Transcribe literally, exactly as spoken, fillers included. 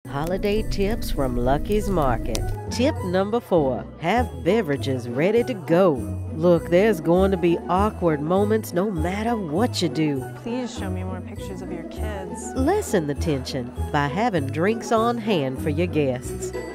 Holiday tips from Lucky's Market. Tip number four, have beverages ready to go. Look, there's going to be awkward moments no matter what you do. Please show me more pictures of your kids. Lessen the tension by having drinks on hand for your guests.